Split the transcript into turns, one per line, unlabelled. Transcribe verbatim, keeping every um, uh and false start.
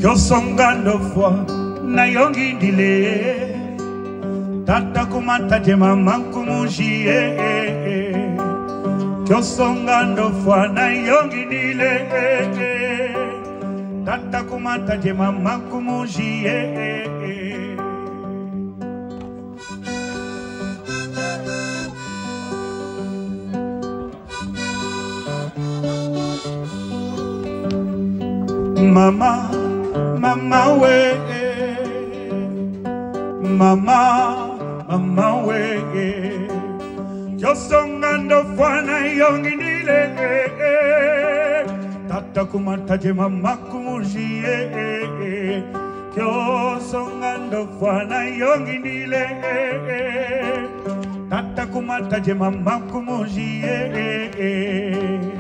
Gelsom Castro na yongi dile tata kumata jema mankumuji Gelsom Castro na yongi dile tata kumata jema mankumuji Mama, mama we, mama, mama we. Gelsom Castro na yongi dile, tata kumata jema makumuji. Gelsom Castro na yongi dile, tata kumata jema makumuji.